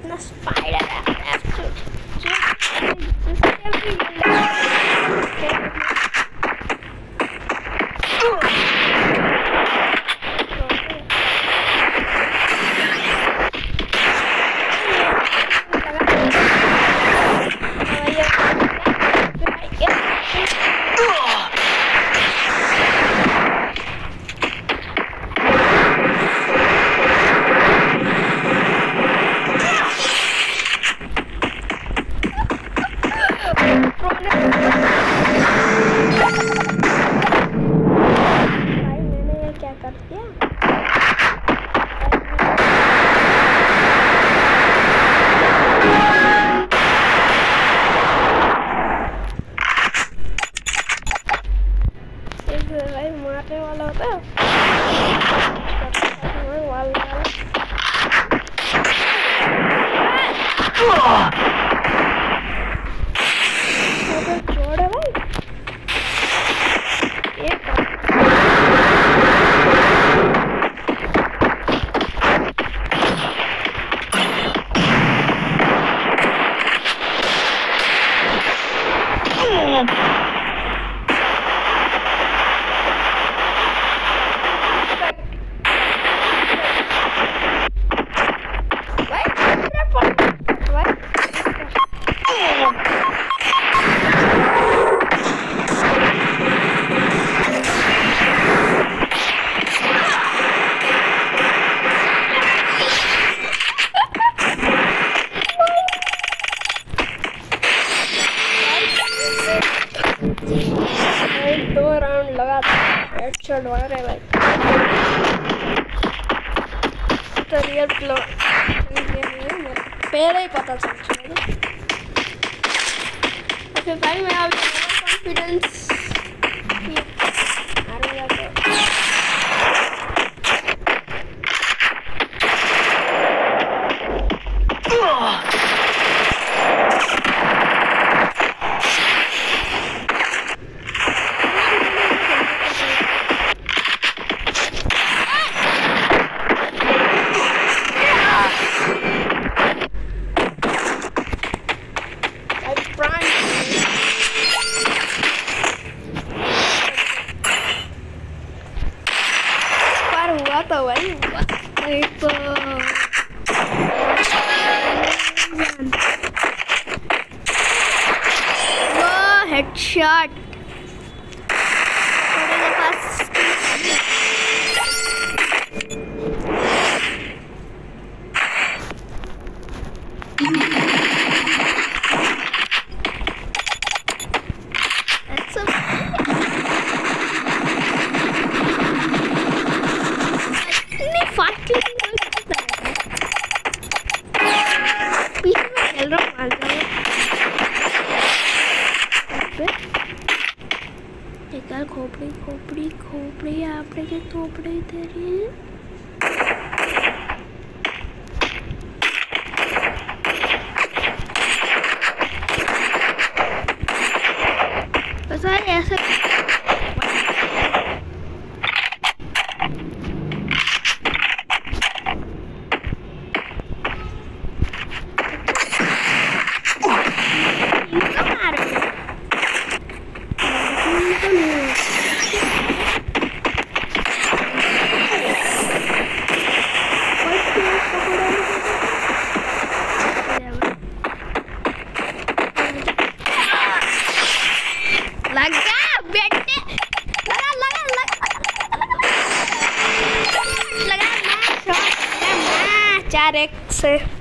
अपना स्पाइडर मारने वाला होता है जोड़ है भाई दो राउंड लगा हेडशॉट मार है भाई तो रियल प्लो पहले ही पता चल चुका ओके भाई मैं अभी कॉन्फिडेंस हुआ तो वही एक वो हेडशॉट मेरे पास खोपड़ी खोपड़ी खोपड़ी आपने के खोपड़ी दे रही है बस ऐसे लगा बेटे लगा 4-1 से